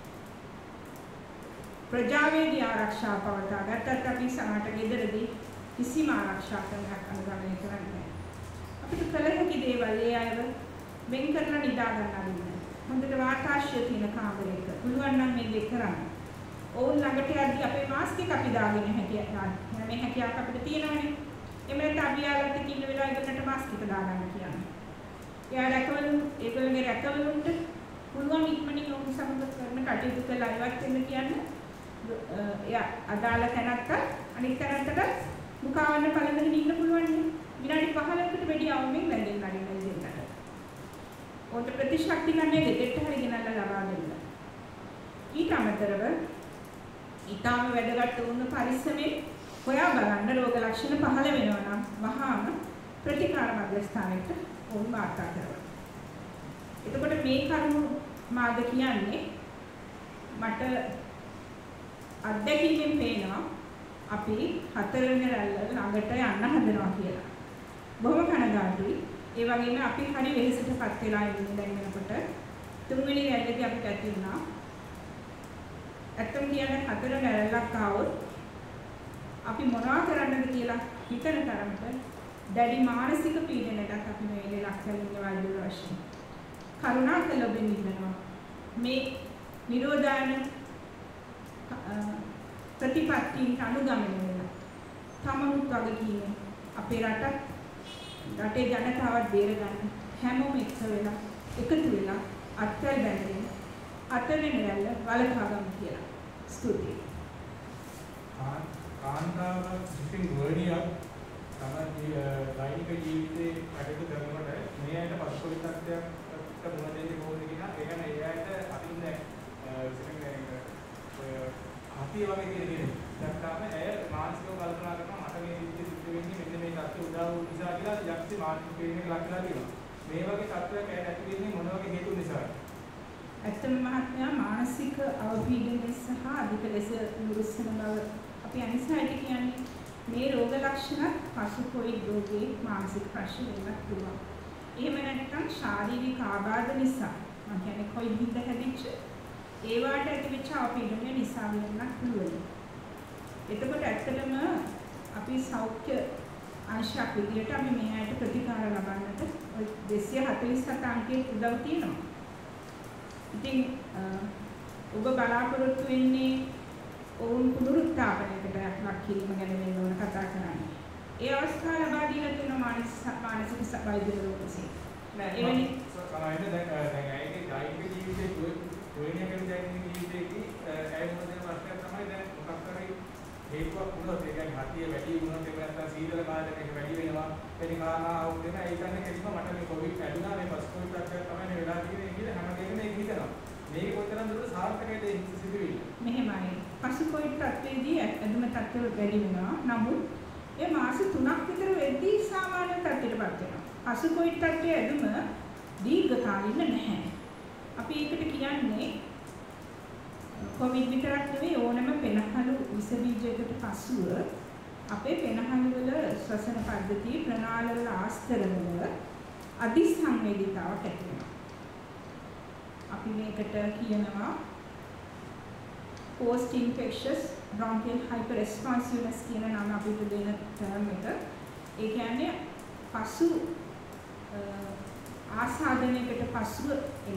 S5: ප්‍රජාවේදී ආරක්ෂා පවතා ගත්තත් අපි සමහරට ගෙදරදී කිසිම ආරක්ෂාවක් අනුගමනය කරන්නේ නැහැ. අපිට කළ හැකි දේවල් ඒ අයව වෙන් කරලා නිදා ගන්න අරින්න. හොඳට වාතාශ්‍රය තියෙන කාමරයක පුළුවන් නම් මේ දෙක කරන්න. ඔවුන් ළඟට යද්දී අපේ මාස්ක් එක අපි දාගෙන මේ හැකියාවක් අපිට තියෙනවනේ. එමෙන්න අපි යාළුවත් ඉන්න වෙලාවෙ ඒකට මාස්ක් එක දාගන්න කියන්නේ. එයා ඒගොල්ලෝගේ රැකවලුන්ට පුළුවන් ඉක්මනින් ඔවුන් සමග කරන කටයුතු කරලා ඉවත් වෙන්න කියන්නේ. එයා අදාළ තැනකට අනිත් තැනකට මුඛාවරණ පළඳගෙන ඉන්න පුළුවන් නේ. විනාඩි 15කට වැඩි අවුමෙන් වැදෙන්න අරින්න දෙන්නට. ඔත ප්‍රතිශක්ති ගන්නේ ගෙදරට හරි ගෙනල්ලා ලබා දෙන්න. ඊට අමතරව ඊටාම වැදගත් වුණ පරිස්සමෙන් හොයා බලන්න රෝග ලක්ෂණ පහළ වෙනවා නම් වහාම ප්‍රතිකාර මධ්‍යස්ථානයට වුණ වාර්තා කරනවා. එතකොට මේ කරුණු මාද කියන්නේ මට අත්දැකීමෙන් පේනවා අපි හතරවෙනි රැල්ල ළඟට යන්න හදනවා කියලා. බොහොම කනගාටුයි. ඒ වගේම අපි හරි වෙහෙසටපත් වෙලා ඉන්නේ දැන් වෙනකොට. තුන්වෙනි රැල්ලේදී අපිට ඇති වුණා. ඇත්තම කියන්නේ හතර රැල්ලක් ආවොත් අපි මොනවා කරන්නද කියලා හිතන තරමට දැඩි මානසික පීඩනයකට අපි මේ වෙලේ ලක් කරගෙන වෛද්‍යවරු වශයෙන්. කරුණාකර ඔබ ඉන්නවා. මේ නිරෝධායන ප්‍රතිපත්තියට අනුගමනය වෙනවා. තමනුත් වගකීම අපේ රටේ ජනතාවත් බේරගන්න හැමෝම එකතු වෙලා අත්වැල් බැඳගෙන අතරින් රැල්ල වලකා ගමු කියලා. ස්තුතියි.
S2: කාන්තාව සිටින් වර්ණියක් තමයි දෛනික ජීවිතේ කටයුතු කරනකොට මේ ඇයිට පස්කොලි තත්ත්වයකට මුහුණ දෙන්නේ කොහොමද කියන ඒ කියන්නේ ඒ ඇයිට අතින් අපි වගේ කියන්නේ දැක්කාම ඇය මානසිකව කල්පනා කරනවා මට මේ විදිහට සිද්ධ වෙන්නේ මෙන්න මේ තත්ත්ව උදා වූ නිසා කියලා යක්ෂි මානසික පීඩනයක ලක් වෙලා තියෙනවා. මේ වගේ තත්ත්වයක් ඇයට ඇති වෙන්නේ මොන වගේ හේතු නිසාද?
S5: ඇත්තම මහත්මයා මානසික අවපීඩනය සහ අධික ලෙස නුරුස්සන බව අපි අනිසාയിട്ട് කියන්නේ මේ රෝග ලක්ෂණ පසුකොයි රෝගී මානසික ප්‍රශ්න වෙන්නත් පුළුවන්. එහෙම නැත්නම් ශාරීරික ආබාධ නිසා මම කියන්නේ කොයි විදිහට හැදිච්ච ඒවට ඇතිවෙච්ච අවපීඩනය නිසා වෙන්නත් පුළුවන්. එතකොට ඇත්තටම අපි සෞඛ්‍ය අංශයක් විදිහට අපි මේ ඇයට ප්‍රතිකාර ලබන්නට 247 අංකයේ උදව් තියෙනවා. ඉතින් ඔබ බලාපොරොත්තු වෙන්නේ ඔවුන් පුනරුත්ථාපනයකට ලක් කිරීම ගැන වෙන ඕන කතා කරන්නේ. ඒ අවස්ථාව ලබා දීලා තියෙන මානසික වෛද්‍යවරු විසින්. එවැනි
S2: සමහරවිට දැන් ඇයිගේ දෛනික ජීවිතයේ ගොයණියකට දැනෙන ජීවිතේදී ඇයි මොකද ප්‍රශ්නයක් තමයි දැන් මොකක් කරේ හේතුවක් වුණොත් ඒ කියන්නේ හතිය වැඩි වුණොත් ඒක නැත්තම් සීතල කාලයක ඒක වැඩි වෙනවා. එනි කාරණා આવුත් වෙන ඒ කියන්නේ කිසිම මට මේ කොවිඩ් ඇදුනා මේ පස්කොවිඩ් තත්ත්වයක් තමයි මේ වෙලා තියෙන්නේ කියලා හැම දෙයක්ම ඒක හිතනවා. මේක කොතරම් දුරට සාර්ථකයිද ඒ සිදුවීම?
S5: මෙහෙමයි. පසුකොවිඩ් තත්ත්වයේදී ඇදුම තත්ත්වය වැඩි වෙනවා. නමුත් ඒ මාස 3ක් විතර වෙද්දී සාමාන්‍ය තත්ත්වයටපත් වෙනවා. පසුකොවිඩ් තත්ත්වයේ ඇදුම දීර්ඝකාලීන නැහැ. අපි ඒකට කියන්නේ කොවිඩ් විතරක් නෙවෙයි ඕනම පෙනහළු විස බීජයකට පසුව අපේ පෙනහළු වල ශ්වසන පද්ධතිය ප්‍රණාళවල ආස්තරවල අධිසංවේදීතාවක් ඇති වෙනවා. අපි මේකට කියනවා post infectious bronchial hyperresponsiveness කියන නම අපිට දෙන ටර්ම් එක. ඒ කියන්නේ පසු ආසාදනයකට පසුව එන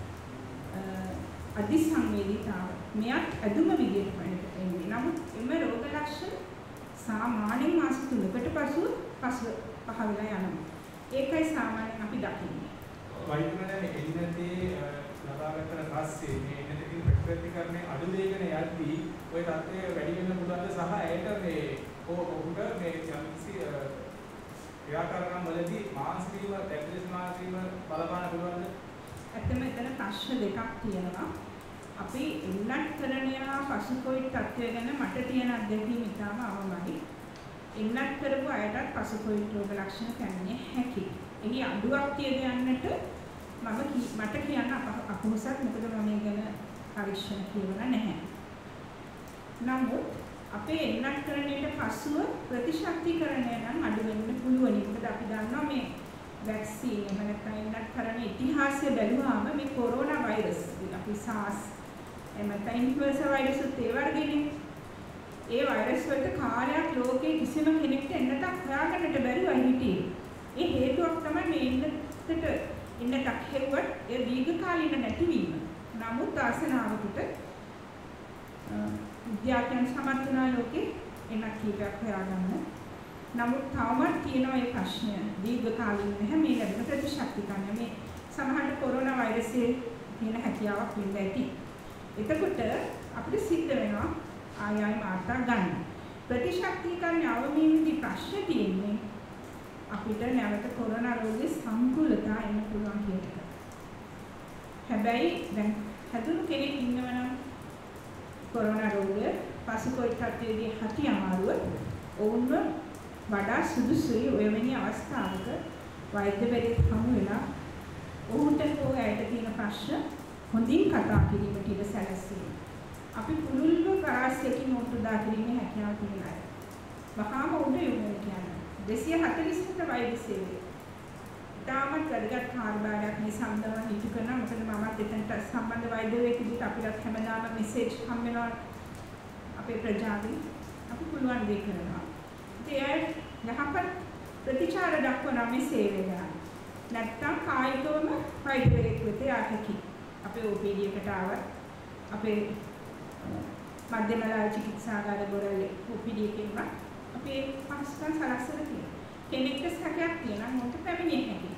S5: අධිසංවේදීතාව. මෙයක් ඇදුම විදියට එන්නේ. නමුත් එම රෝග ලක්ෂණ සාමාන්‍යයෙන් මාස 3කට පසුව පහ වෙලා යනවා. ඒකයි සාමාන්‍යයෙන් අපි දකින්නේ.
S2: වෛද්‍යවරුන් එදිනෙදී ලබාගත්තට පස්සේ මේ එදිනෙදී ප්‍රතිකරණය අඩු දෙයකට යද්දී ওই තත්ත්වය වැඩි වෙන්න පුළුවන්ද සහ ඒකට මේ ඔහුට මේ යම්කිසි ක්‍රියාකාරකම් වලදී මානසිකව ටැබ්ලෙට් මානසිකව බලපාන්න පුළුවන්ද?
S5: ඇත්තම එතන ප්‍රශ්න දෙකක් තියෙනවා. අපි එන්නත් කරණය හා පසුකොයි තත්ත්වය ගැන මට තියෙන අත්දැකීම් ඉතාම අවමයි. එන්නත් කරපු අයටත් පසුකොයි රෝග ලක්ෂණ පැමිණිය හැකියි. එහි අඩුවක් තියද යන්නට මට කියන්න අපහසුත් මොකද මම මේ ගැන පරීක්ෂණ කියවලා නැහැ. නමුත් අපේ එන්නත් කරණයට පසුව ප්‍රතිශක්තිකරණය නම් අඩු වෙන්න පුළුවන්. මොකද අපි දන්නවා මේ වැක්සින් එහෙම නැත්නම් එන්නත් කරණ ඉතිහාසය බැලුවාම මේ කොරෝනා වෛරස් අපි SARS එහෙම නැත්නම් ඉන්ෆ්ලුවෙන්සා වෛරස් ඒ වර්ගෙනේ. ඒ වෛරස් වලට කාලයක් ලෝකේ කිසිම කෙනෙක්ට එන්නතක් හොයාගන්නට බැරිව හිටියේ. ඒ හේතුවක් තමයි මේ එන්නතක් හෙව්වත් ඒ දීර්ඝකාලීන නැතිවීම. නමුත් ආසනාවකට විද්‍යාඥයන් සමත් වුණා ලෝකේ එන්නත් කීපයක් හොයාගන්න. නමුත් තවමත් තියෙනවා මේ ප්‍රශ්නය. දීර්ඝකාලීන නැහැ මේ ලැබෙන ප්‍රතිශක්තිකරණය. මේ සමහර කොරෝනා වෛරසයේ තියෙන හැකියාවක් වෙන්න ඇති. එතකොට අපිට සිද්ධ වෙනවා ආයයි මාර්ථා ගන්න. ප්‍රතිශක්තිකරණය අවමීමේදී ප්‍රශ්නේ තියෙන්නේ අපිට නැවත කොරෝනා රෝගී සංකූලතා එන්න පුළුවන් කියන එක. හැබැයි දැන් හැදුණු කෙනෙක් ඉන්නවනම් කොරෝනා රෝගය පසුකොයි තත්ත්වයේදී හති අමාරුව ඔවුන්ව වඩා සුදුසුයි ඔය වැනි අවස්ථාවක වෛද්‍යවරයෙක් හමු වෙලා ඔවුන්ට හෝ ඇයට තියෙන ප්‍රශ්න හොඳින් කතා කිරීමට ඉඩ සැලසීම. අපි පුළුල්ව ප්‍රාසයකින් උත්දා කිරීමේ හැකියාව තියෙන අය. වහාම උඩ යොමු කියන්නේ 247 වෛද්‍ය සේවය. තාමත් වැඩගත් කාර්යභාරයක් මේ සම්බන්ධව හිතු කරනවා. මොකද මමත් එතනට සම්බන්ධ වෛද්‍යවරයෙක් විදිහට අපිට හැමදාම මෙසේජ් හම් වෙනවා අපේ ප්‍රජාවෙන්. අපි පුළුවන් දේ කරනවා. ඒ යහපත් ප්‍රතිචාර දක්වන මේ සේවය ගන්න. නැත්තම් කායිකවම වෛද්‍යවරයෙක් වෙත යහකි. අපේ OPD එකට ආවත් අපේ මධ්‍යමලා චිකිත්සාගාර ගොඩේ OPD එකෙන්ම අපේ පහසුකම් සලස්සලා තියෙනවා. කෙනෙක්ට සැකයක් තියෙනවා මොකද පැමිණෙන්නේ නැති.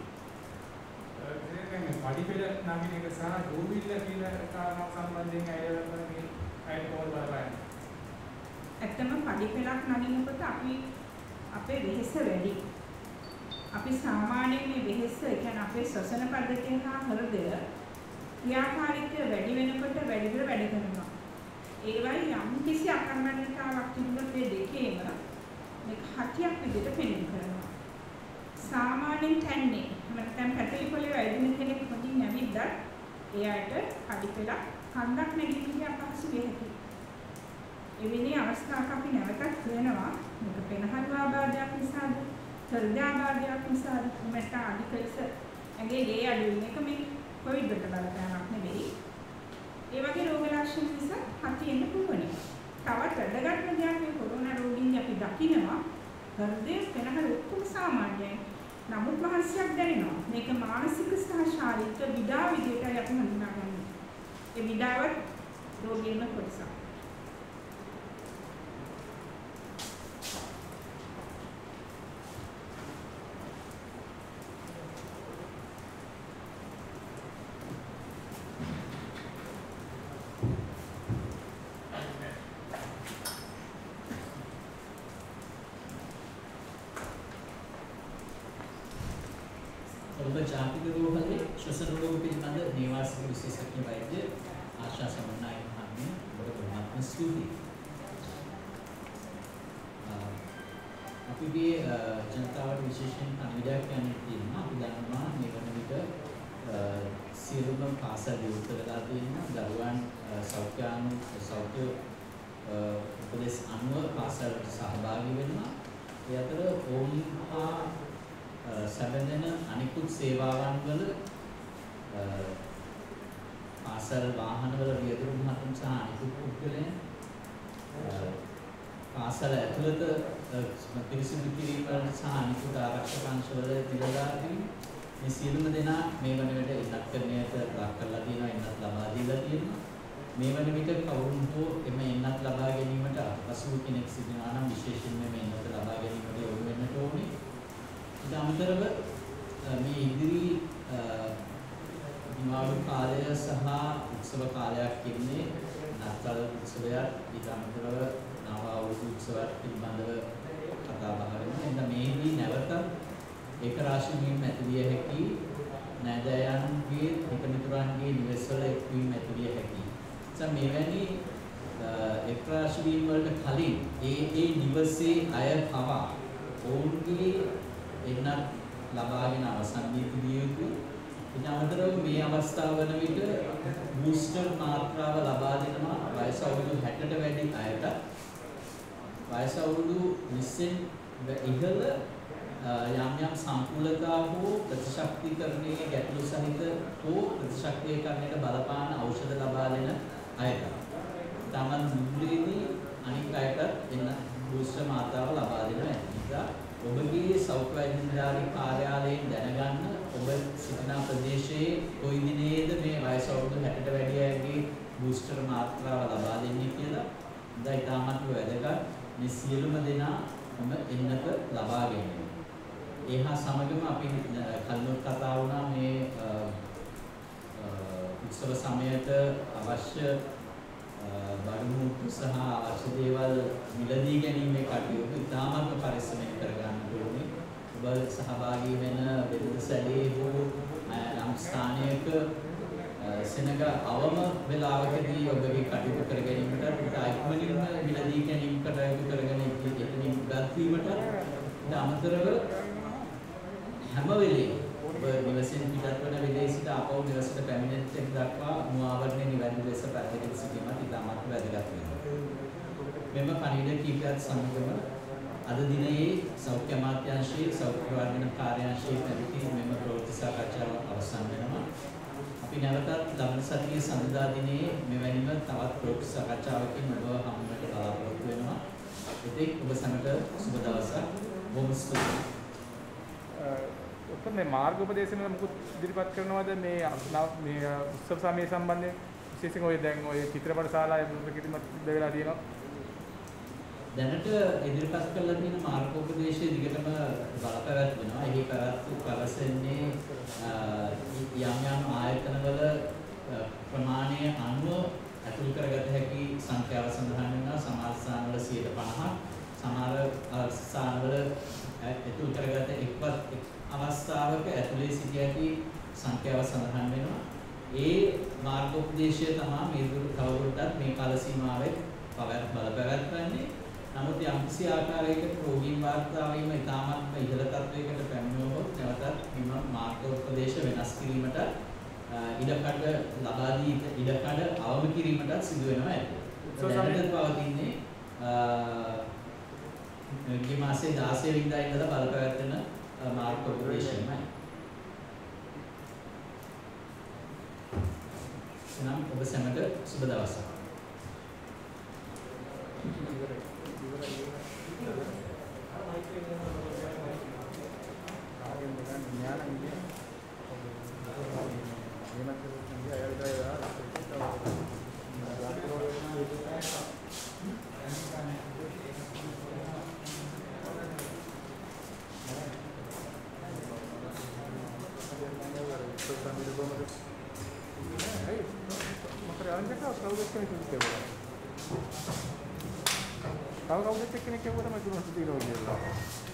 S6: මේ පඩිපෙළ නගින එක සහ දෝවිල්ල කියන කාරණා සම්බන්ධයෙන් අයව කොහොමද බලන්නේ?
S5: ඇත්තම පඩිපෙළක් නගිනකොට අපි අපේ වෙහෙස වැඩි. අපි සාමාන්‍යයෙන් මේ වෙහෙස කියන්නේ අපේ ශ්වසන පද්ධතිය හා හෘදය ක්‍රියාකාරීත්වය වැඩි වෙනකොට වැඩිපුර වැඩ කරනවා. ඒවයි යම් කිසි අකර්මණ්‍යතාවක් තිබුණොත් මේ දෙකේම මේක හතියක් විදිහට පෙන්වන්න කරනවා. සාමාන්‍යයෙන් තන්නේ නැත්නම් පැටලි පොලේ වෛද්‍යන කෙනෙක් හොඳින් නැවිද්දත් එයාට පඩිපෙළක් කන්දක් නැගිටින්න අපහසු වෙ හැකියි. එවැනි අවස්ථාවක් අපි නැවතත් කියනවා මේක පෙනහළු ආබාධයක් නිසාද හෘදයාබාධයක් නිසාද මෙතන අධිකස ඇගේ ගේ අඩු වෙන එක මේ කොවිඩ් වලට බලපෑමක් නෙවෙයි. ඒ වගේ රෝග ලක්ෂණ නිසා හති එන්න පුළුවන්. තවත් වැදගත්ම දෙයක් මේ කොරෝනා රෝගීන් අපි දකිනවා හෘදයේ පෙනහළු ඔක්කොම සාමාන්‍යයි. නමුත් මහන්සියක් දැනෙනවා. මේක මානසික සහ ශාරීරික විඩාව විදිහටයි අපි හඳුනාගන්නේ. ඒ විඩාවත් රෝගීන්ම කොටසක්.
S1: ජාතික රෝහලේ ශ්වසන රෝග පිළිබඳ නිවාසික විශේෂඥ වෛද්‍ය ආශා සමන්නායක මහත්මිය ඔබට බොහොම ස්තුතියි. අපිගේ ජනතාවට විශේෂයෙන් අනිවාර්යයක් කියන්න තියෙනවා. අපි දන්නවා මේ වන විට සියලුම පාසල් විවෘත වෙලා තියෙනවා. දරුවන් සෞඛ්‍ය උපදෙස් අනුව පාසලට සහභාගී වෙනවා. ඒ අතර ඕම් හා සැබඳෙන අනිකුත් සේවාවන් වල පාසල් වාහනවල වියදම් මහතුන් සහ අනිකුත් පුද්ගලයන් පාසල ඇතුළත පිරිසිදු කිරීම සහ අනිකුත් ආරක්ෂක අංශවල නිලධාරීන් මේ සියලුම දෙනා මේ වන විට ඉලක්කණයට ලක් කරලා තියෙනවා, ඉන්නත් ලබා දීලා තියෙනවා. මේ වන විට කවුරුන් හෝ එම ඉන්නත් ලබා ගැනීමට අපහසු කෙනෙක් සිටිනවා නම් විශේෂයෙන්ම මේ ඉන්නත් ලබා ගැනීමට යොමු වෙන්නට ඕනේ. ඊට අමතරව මේ ඉදිරි දිනවල කාලය සහ උත්සව කාලයක් ඉන්නේ නත්තල් උත්සවයක්. ඊට අමතරව නව අවුරුදු උත්සවයක් පිළිබඳව කතා බහ වෙනවා. එතන මේදී නැවත ඒක රාශි වීම ඇතිවිය හැකි නෑදෑයන්ගේ හිතමිතුරන්ගේ නිවෙස්වල එක්වීම ඇතිවිය හැකි. මෙවැනි එක්රාශි වීම වලට කලින් ඒ නිවසේ අය පවා ඔවුන්ගේ එන්නත් ලබාගෙන අවසන් වී තිබිය යුතුයි. ඉතින් අමතරව මේ අවස්ථාව වන විට බූස්ටර් මාත්‍රාව ලබා දෙනවා වයස අවුරුදු 60ට වැඩි අයට. වයස අවුරුදු 20න් ඉහළ යම් සම්පූර්ණතා හෝ ප්‍රතිශක්තිකරණයේ ගැටලු සහිත හෝ ප්‍රතිශක්තිකරණයට බලපාන ඖෂධ ලබා දෙන අයට. තමන් මුද්‍රේදී අනික් අයට එන්න බූස්ටර් මාත්‍රාව ලබා දෙනවා. නිසා ඔබගේ සෞඛ්‍ය වෛද්‍ය නිලධාරී කාර්යාලයෙන් දැනගන්න ඔබ සිටින ප්‍රදේශයේ කොයි දිනේද මේ වයස අවුරුදු 60ට වැඩි අයගේ බූස්ටර් මාත්‍රාව ලබා දෙන්නේ කියලා. ඉතින් ඊටමත් වැදගත් මේ සියලුම දෙනා එන්නත ලබා ගැනීම. ඒ හා සමගම අපි කලින් කතා වුණා මේ උත්සව සමයට අවශ්‍ය බඩමුට්ටු සහ අවශ්‍ය දේවල් මිලදී ගැනීමේ කටයුතු ඉතාමත් පරිස්සමෙන් කරගන්න ඕනේ. ඔබ සහභාගී වෙන වෙළඳ සැලේ හෝ යම් ස්ථානයක සෙනග අවම වේලාවකදී ඔබගේ කටයුතු කර ගැනීමට ඉක්මනින්ම මිලදී ගැනීම කටයුතු කරගෙන එතනින් ගත්වීමට අමතරව හැම වෙලේම ඔබ නිවසෙන් පිටත් වන වෙලේ සිට ආපහු නිවසට පැමිණෙන තෙක් දක්වා මුවාවරණය නිවැරදි ලෙස පැහැදිලි සිටීමත් ඉතාමත් වැදගත් වෙනවා. මෙම පණිවිඩ කීපයත් සමගම අද දිනයේ සෞඛ්‍ය අමාත්‍යාංශයේ සෞඛ්‍ය වර්ධන කාර්යාංශයේ පැවති මෙම ප්‍රවෘත්ති සාකච්ඡාව අවසන් වෙනවා. අපි නැවතත් ලබන සතියේ සඳුදා දිනයේ මෙවැනිම තවත් ප්‍රවෘත්ති සාකච්ඡාවකින් ඔබ හමුවට බලාපොරොත්තු වෙනවා. එතෙක් ඔබ සැමට සුබ දවසක්. බොහොම ස්තුතියි.
S6: ඔතන මේ මාර්ග උපදේශන මුකුත් ඉදිරිපත් කරනවද මේ උත්සව සමය සම්බන්ධයෙන් විශේෂයෙන් ඔය දැන් ඔය චිත්‍රපට ශාලාවේ ප්‍රතිකිරීමක් දෙවලා තියෙනවා.
S1: දැනට ඉදිරිපත් කරලා තියෙන මාර්ගෝපදේශයේ දිගටම බලපැවැත්වෙනවා. එහි පැවැත්වු පවසන්නේ යම් ආයතනවල ප්‍රමාණය අනුව ඇතුල් කරගත හැකි සංඛ්‍යාව සඳහන් වෙනවා. සමහර ස්ථානවල 50%, සමහර ස්ථානවල ඇතුල් කරගත එක් අවස්ථාවක ඇතුලේ සිටිය හැකි සංඛ්‍යාව සඳහන් වෙනවා. ඒ මාර්ගෝපදේශය තමයි මේ තවදුරටත් මේ කාල සීමාවේ බලපැවැත්වන්නේ. නමුත් යම්කිසි ආකාරයකට රෝගීන් වාර්තා වීම ඉතාමත්ම ඉහළ තත්වයකට පැමිණුවොත් නැවතත් මෙම මාර්ගෝපදේශ වෙනස් කිරීමට ඉඩකඩ ලබා දී ඉඩකඩ අවම කිරීමට සිදු වෙනවා ඇති. දැනට පවතින්නේ මේ මාසේ 16 වෙනිදා ඉඳලා බලපැවැත්වෙන මාර්ගෝපදේශයමයි. එනම් ඔබ සැමට සුබ දවසක්.
S6: Kalau kamu cek ini kamu udah masuk di rumah.